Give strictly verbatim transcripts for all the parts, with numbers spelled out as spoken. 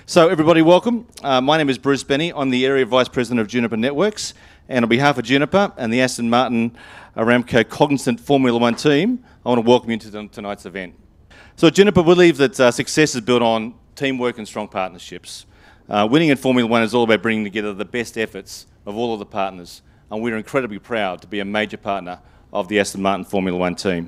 So everybody, welcome. Uh, my name is Bruce Benny. I'm the Area Vice President of Juniper Networks, and on behalf of Juniper and the Aston Martin Aramco Cognizant Formula One team, I want to welcome you to tonight's event. So at Juniper, we believe that uh, success is built on teamwork and strong partnerships. Uh, winning in Formula One is all about bringing together the best efforts of all of the partners, and we're incredibly proud to be a major partner of the Aston Martin Formula One team.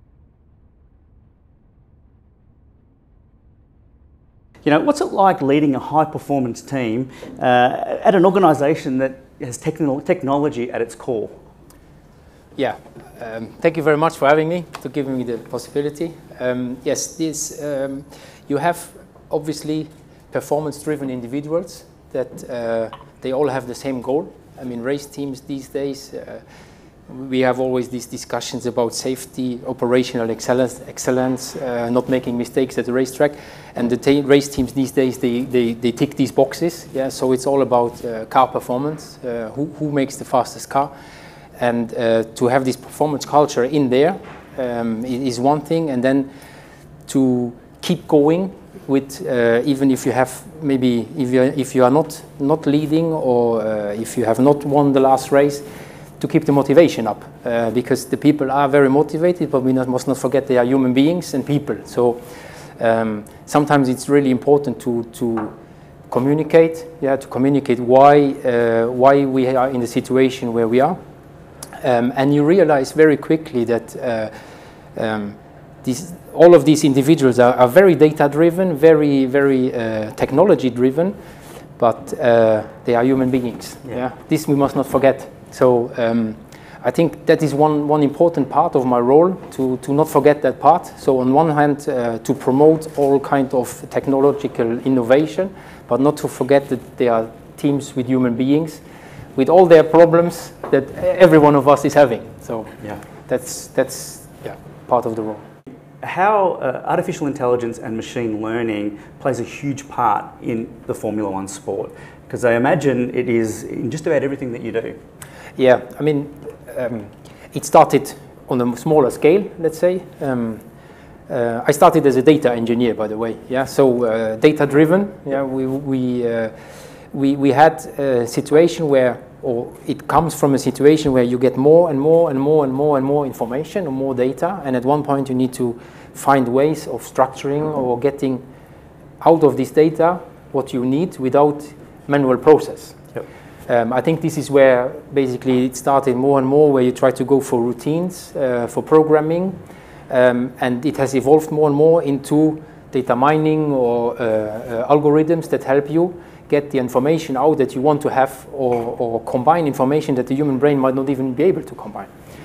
You know, what's it like leading a high-performance team uh, at an organisation that has techno technology at its core? Yeah, um, thank you very much for having me, to giving me the possibility. Um, yes, this, um, you have obviously performance-driven individuals that uh, they all have the same goal. I mean, race teams these days, uh, we have always these discussions about safety, operational excellence, excellence uh, not making mistakes at the racetrack. And the te race teams these days, they, they, they tick these boxes. Yeah, so it's all about uh, car performance, uh, who, who makes the fastest car. And uh, to have this performance culture in there um, is one thing. And then to keep going with, uh, even if you have maybe, if you, if you are not, not leading or uh, if you have not won the last race, to keep the motivation up, uh, because the people are very motivated, but we not, must not forget they are human beings and people. So um, sometimes it's really important to, to communicate, yeah, to communicate why, uh, why we are in the situation where we are. Um, and you realize very quickly that uh, um, these, all of these individuals are, are very data-driven, very, very uh, technology-driven, but uh, they are human beings. Yeah. Yeah? This we must not forget. So um, I think that is one, one important part of my role, to, to not forget that part. So on one hand, uh, to promote all kind of technological innovation, but not to forget that they are teams with human beings, with all their problems that every one of us is having. So yeah, that's, that's yeah, part of the role. How uh, artificial intelligence and machine learning plays a huge part in the Formula One sport? Because I imagine it is in just about everything that you do. Yeah, I mean, um, it started on a smaller scale, let's say. Um, uh, I started as a data engineer, by the way. Yeah, so uh, data-driven. Yeah, we we, uh, we we had a situation where, or it comes from a situation where you get more and more and more and more and more information or more data, and at one point you need to find ways of structuring or getting out of this data what you need without manual process. Yep. Um, I think this is where basically it started more and more, where you try to go for routines, uh, for programming, um, and it has evolved more and more into data mining or uh, uh, algorithms that help you get the information out that you want to have, or, or combine information that the human brain might not even be able to combine.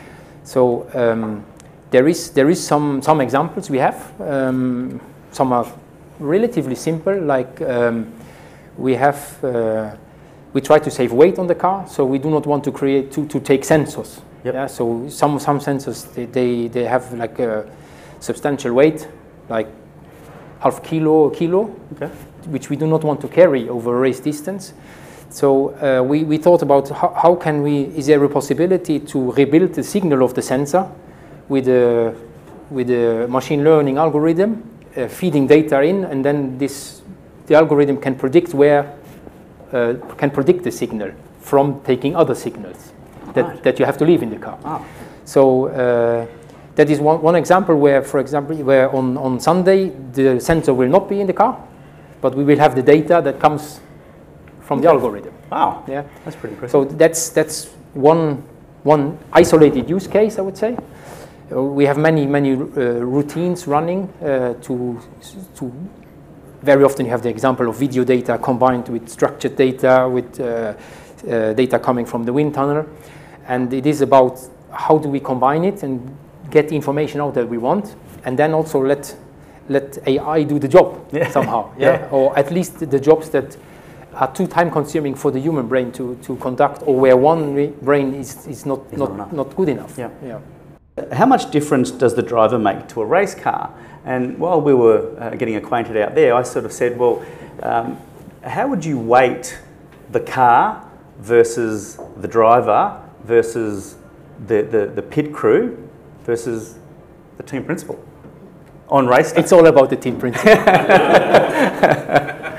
So um, there is there is some some examples we have. Um, some are relatively simple, like um, we have. Uh, We try to save weight on the car, so we do not want to create to, to take sensors. Yep. Yeah, so some some sensors they, they they have like a substantial weight, like half kilo, a kilo, okay, which we do not want to carry over a race distance. So uh, we we thought about how, how can we, is there a possibility to rebuild the signal of the sensor with a with a machine learning algorithm, uh, feeding data in, and then this the algorithm can predict where. Uh, can predict the signal from taking other signals that, right. that you have to leave in the car. Ah. So uh, that is one, one example where, for example, where on, on Sunday the sensor will not be in the car, but we will have the data that comes from okay. the algorithm. Wow, yeah, that's pretty impressive. So that's that's one one isolated use case, I would say. Uh, we have many many uh, routines running uh, to to. Very often you have the example of video data combined with structured data, with uh, uh, data coming from the wind tunnel. And it is about how do we combine it and get the information out that we want, and then also let let A I do the job yeah. somehow. Yeah? yeah, or at least the jobs that are too time consuming for the human brain to, to conduct, or where one brain is, is not, not, not, not good enough. Yeah. Yeah. How much difference does the driver make to a race car? And while we were uh, getting acquainted out there, I sort of said, well, um, how would you weight the car versus the driver versus the, the, the pit crew versus the team principal on race day? It's all about the team principal.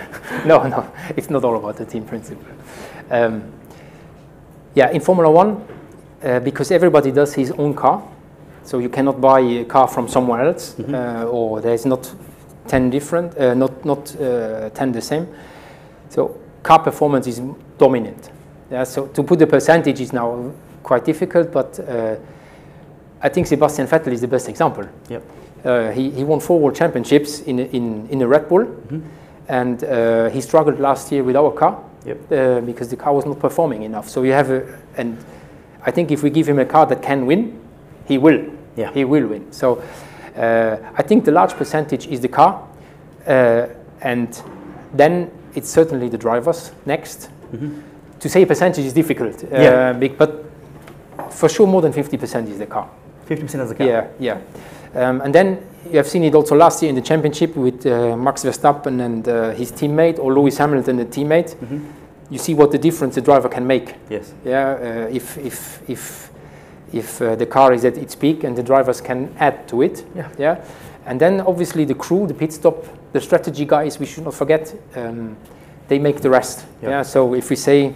no, no, it's not all about the team principle. Um, yeah, in Formula One, uh, because everybody does his own car, so you cannot buy a car from somewhere else, mm-hmm. uh, or there's not ten different, uh, not not uh, ten the same. So car performance is dominant. Yeah, so to put the percentage is now quite difficult, but uh, I think Sebastian Vettel is the best example. Yep. Uh, he, he won four world championships in in in a Red Bull, mm-hmm. and uh, he struggled last year with our car. Yep. Uh, because the car was not performing enough. So you have a, and I think if we give him a car that can win, he will. Yeah. He will win. So uh, I think the large percentage is the car, uh, and then it's certainly the drivers next. Mm-hmm. To say a percentage is difficult, uh, yeah. big, but for sure more than fifty percent is the car. fifty percent is the car? Yeah, yeah. Um, and then you have seen it also last year in the championship with uh, Max Verstappen and uh, his teammate, or Lewis Hamilton, the teammate. Mm-hmm. You see what the difference the driver can make. Yes. Yeah. Uh, if if if if uh, the car is at its peak and the drivers can add to it. Yeah. Yeah. And then obviously the crew, the pit stop, the strategy guys, we should not forget. Um, they make the rest. Yep. Yeah. So if we say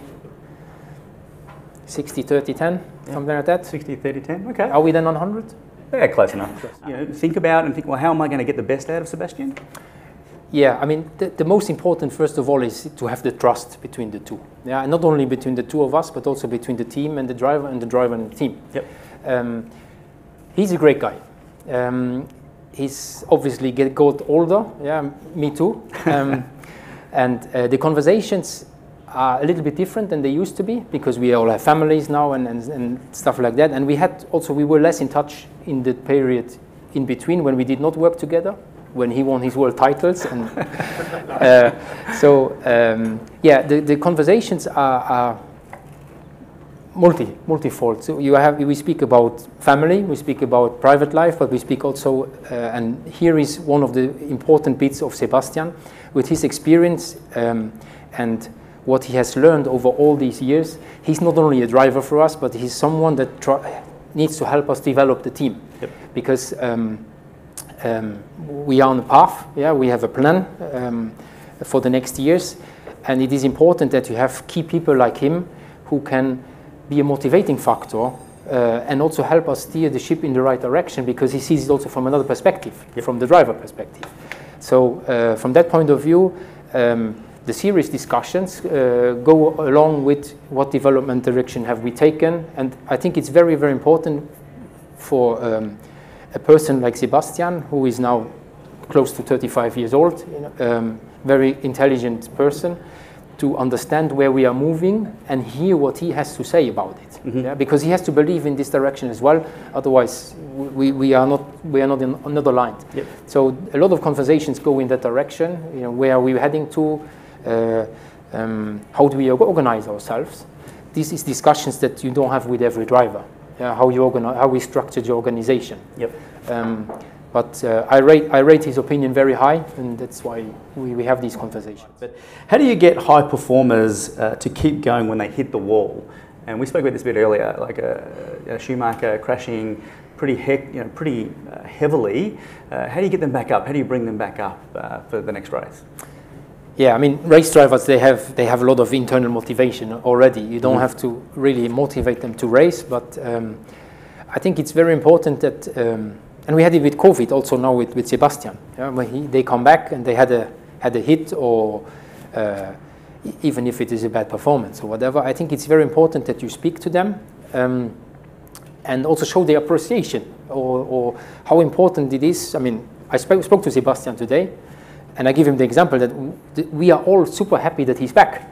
sixty, thirty, ten, yeah. something like that. sixty, thirty, ten. Okay. Are we then on one hundred? Yeah, close enough. Close. You know, think about and think, well, how am I going to get the best out of Sebastian? Yeah, I mean, the, the most important, first of all, is to have the trust between the two. Yeah, not only between the two of us, but also between the team and the driver, and the driver and the team. Yep. Um, he's a great guy. Um, he's obviously get, got older. Yeah, me too. Um, and uh, the conversations are a little bit different than they used to be, because we all have families now and, and, and stuff like that. And we had also, we were less in touch in the period in between when we did not work together, when he won his world titles. And uh, so, um, yeah, the, the conversations are, are multi, multifold. So you have, we speak about family, we speak about private life, but we speak also, uh, and here is one of the important bits of Sebastian, with his experience um, and what he has learned over all these years. He's not only a driver for us, but he's someone that try, needs to help us develop the team. Yep. Because um, um, we are on a path, yeah, we have a plan um, for the next years, and it is important that you have key people like him who can be a motivating factor uh, and also help us steer the ship in the right direction, because he sees it also from another perspective, yep. from the driver perspective. So uh, from that point of view, um, the serious discussions uh, go along with what development direction have we taken, and I think it's very, very important for um, a person like Sebastian, who is now close to thirty-five years old, you know, um, very intelligent person, to understand where we are moving and hear what he has to say about it. Mm-hmm. Yeah? Because he has to believe in this direction as well. Otherwise, we, we are not we are not in another line. Yep. So a lot of conversations go in that direction. You know, where are we heading to? Uh, um, how do we organize ourselves? This is discussions that you don't have with every driver. Uh, how you organize, how we structure your organization. Yep. Um, but uh, I rate I rate his opinion very high, and that's why we, we have these conversations. But how do you get high performers uh, to keep going when they hit the wall? And we spoke about this a bit earlier, like a, a Schumacher crashing pretty heck, you know, pretty uh, heavily. Uh, how do you get them back up? How do you bring them back up uh, for the next race? Yeah, I mean, race drivers, they have they have a lot of internal motivation already. You don't mm. have to really motivate them to race, but um, I think it's very important that, um, and we had it with COVID also now with, with Sebastian. Yeah, when he, they come back and they had a had a hit, or uh, even if it is a bad performance or whatever, I think it's very important that you speak to them um, and also show their appreciation, or, or how important it is. I mean, I spoke, spoke to Sebastian today, and I give him the example that we are all super happy that he's back.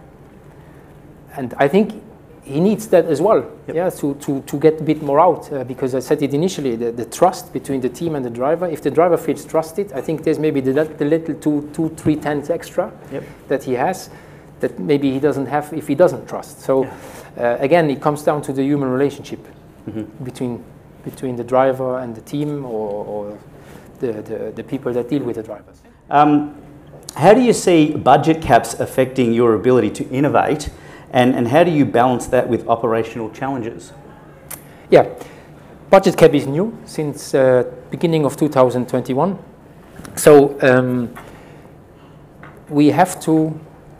And I think he needs that as well, yep. yeah, to, to, to get a bit more out, uh, because I said it initially, the, the trust between the team and the driver. If the driver feels trusted, I think there's maybe the, the little two, two, three tenths extra yep. that he has, that maybe he doesn't have if he doesn't trust. So yeah. uh, again, it comes down to the human relationship mm-hmm. between, between the driver and the team, or, or the, the, the people that deal with the drivers. Um, how do you see budget caps affecting your ability to innovate, and, and how do you balance that with operational challenges? Yeah, budget cap is new since uh, beginning of two thousand twenty-one. So um, we have to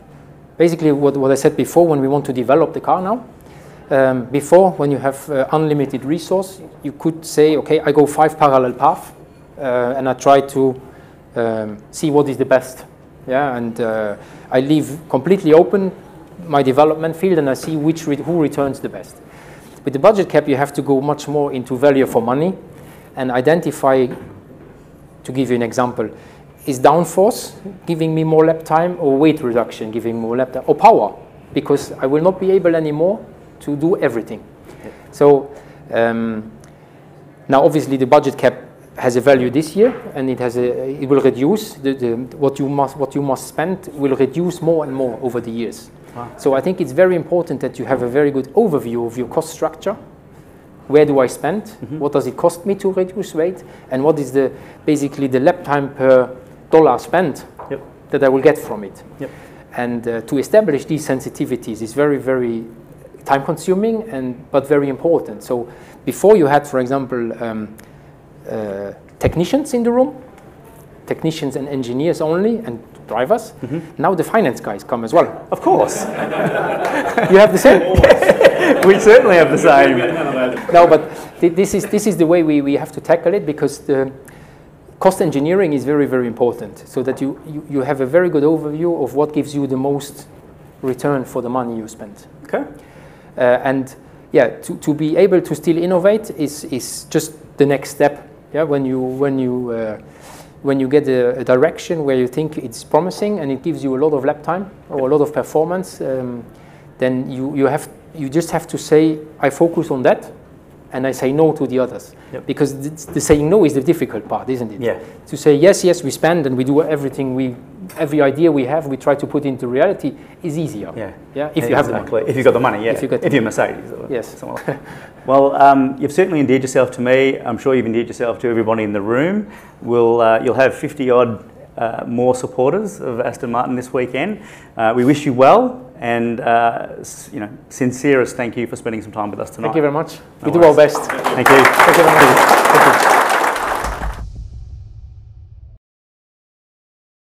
basically what, what I said before, when we want to develop the car now, um, before, when you have uh, unlimited resource, you could say, okay, I go five parallel paths, uh, and I try to um, see what is the best. Yeah, and uh, I leave completely open my development field, and I see which re who returns the best. With the budget cap, you have to go much more into value for money and identify, to give you an example, is downforce giving me more lap time, or weight reduction giving more lap time, or power, because I will not be able anymore to do everything. Yeah. So um, now obviously the budget cap has a value this year, and it has a, it will reduce the, the what you must what you must spend will reduce more and more over the years. Wow. So I think it's very important that you have a very good overview of your cost structure. Where do I spend? Mm-hmm. What does it cost me to reduce weight? And what is the basically the lap time per dollar spent yep. that I will get from it? Yep. And uh, to establish these sensitivities is very, very time consuming, and but very important. So before you had, for example, um, uh, technicians in the room, technicians and engineers only, and drivers. Mm-hmm. Now the finance guys come as well. Of course. You have the same? We certainly have the same. No, but th this is this is the way we, we have to tackle it, because the cost engineering is very, very important, so that you, you, you have a very good overview of what gives you the most return for the money you spend. Okay. Uh, and yeah, to, to be able to still innovate is, is just the next step. Yeah, when you when you uh, when you get a, a direction where you think it's promising and it gives you a lot of lap time or a lot of performance, um, then you you have you just have to say, I focus on that, and I say no to the others. Yep. Because the, the saying no is the difficult part, isn't it? Yeah. To say yes, yes, we spend and we do everything we, every idea we have, we try to put into reality is easier. Yeah. Yeah. If yeah, you have exactly. the money. If you've got the money, yeah. If, you got if you're Mercedes. Or yes. Like. Well, um, you've certainly endeared yourself to me. I'm sure you've endeared yourself to everybody in the room. We'll, uh, you'll have fifty odd uh, more supporters of Aston Martin this weekend. Uh, we wish you well. And uh, you know, sincerest thank you for spending some time with us tonight. Thank you very much. No we worries. do our best. Thank you. Thank you very much. Thank you.